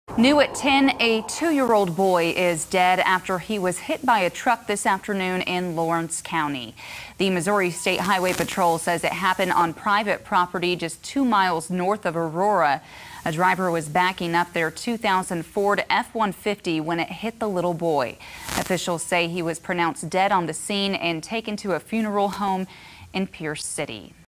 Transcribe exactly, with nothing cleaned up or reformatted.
New at ten, a two-year-old boy is dead after he was hit by a truck this afternoon in Lawrence County. The Missouri State Highway Patrol says it happened on private property just two miles north of Aurora. A driver was backing up their two thousand Ford F one fifty when it hit the little boy. Officials say he was pronounced dead on the scene and taken to a funeral home in Pierce City.